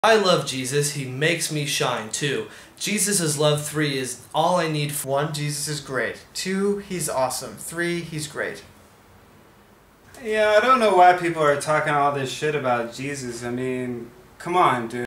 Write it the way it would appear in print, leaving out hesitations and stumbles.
I love Jesus. He makes me shine too. Jesus' love 3 is all I need. 1, Jesus is great. 2, he's awesome. 3, he's great. Yeah, I don't know why people are talking all this shit about Jesus. I mean, come on, dude.